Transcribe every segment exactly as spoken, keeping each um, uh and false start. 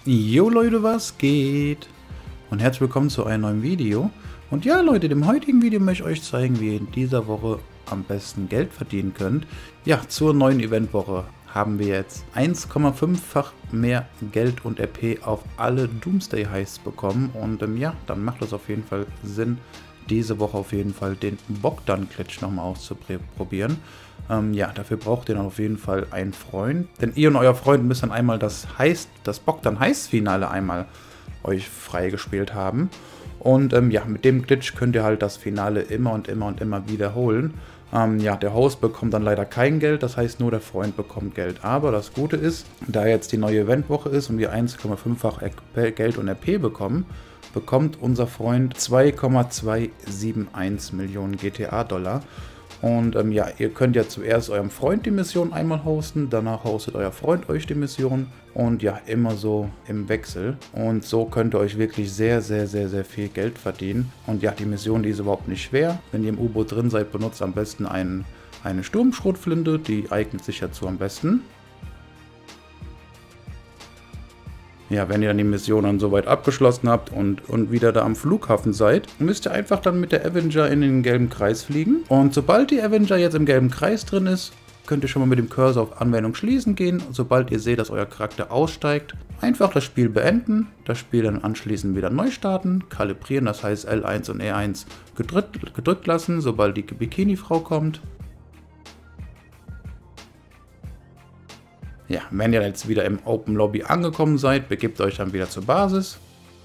Jo Leute, was geht? Und herzlich willkommen zu einem neuen Video. Und ja Leute, im heutigen Video möchte ich euch zeigen, wie ihr in dieser Woche am besten Geld verdienen könnt. Ja, zur neuen Eventwoche haben wir jetzt eins Komma fünf-fach mehr Geld und R P auf alle Doomsday Heists bekommen. Und ähm, ja, dann macht es auf jeden Fall Sinn, diese Woche auf jeden Fall den Bogdan-Glitch nochmal auszuprobieren. Ähm, ja, dafür braucht ihr dann auf jeden Fall einen Freund. Denn ihr und euer Freund müsst dann einmal das Heist, das Bogdan-Heist-Finale einmal euch freigespielt haben. Und ähm, ja, mit dem Glitch könnt ihr halt das Finale immer und immer und immer wiederholen. Ähm, ja, der Host bekommt dann leider kein Geld, das heißt nur der Freund bekommt Geld. Aber das Gute ist, da jetzt die neue Eventwoche ist und wir eins Komma fünf-fach Geld und R P bekommen, bekommt unser Freund zwei Komma zweihunderteinundsiebzig Millionen G T A-Dollar. Und ähm, ja, ihr könnt ja zuerst eurem Freund die Mission einmal hosten, danach hostet euer Freund euch die Mission und ja, immer so im Wechsel. Und so könnt ihr euch wirklich sehr, sehr, sehr, sehr viel Geld verdienen. Und ja, die Mission, die ist überhaupt nicht schwer. Wenn ihr im U-Boot drin seid, benutzt am besten einen, eine Sturmschrotflinte, die eignet sich dazu am besten. Ja, wenn ihr dann die Mission dann soweit abgeschlossen habt und, und wieder da am Flughafen seid, müsst ihr einfach dann mit der Avenger in den gelben Kreis fliegen. Und sobald die Avenger jetzt im gelben Kreis drin ist, könnt ihr schon mal mit dem Cursor auf Anwendung schließen gehen. Sobald ihr seht, dass euer Charakter aussteigt, einfach das Spiel beenden, das Spiel dann anschließend wieder neu starten, kalibrieren, das heißt L eins und E eins gedrückt, gedrückt lassen, sobald die Bikini-Frau kommt. Ja, wenn ihr jetzt wieder im Open Lobby angekommen seid, begebt euch dann wieder zur Basis.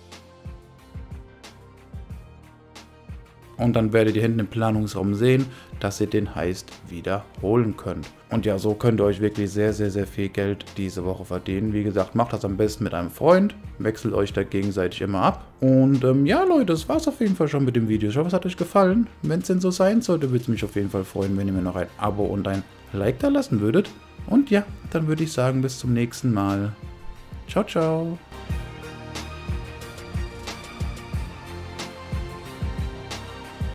Und dann werdet ihr hinten im Planungsraum sehen, dass ihr den Heist wiederholen könnt. Und ja, so könnt ihr euch wirklich sehr, sehr, sehr viel Geld diese Woche verdienen. Wie gesagt, macht das am besten mit einem Freund, wechselt euch da gegenseitig immer ab. Und ähm, ja Leute, das war's auf jeden Fall schon mit dem Video. Ich hoffe, es hat euch gefallen. Wenn es denn so sein sollte, würde es mich auf jeden Fall freuen, wenn ihr mir noch ein Abo und ein Like da lassen würdet. Und ja, dann würde ich sagen, bis zum nächsten Mal. Ciao, ciao.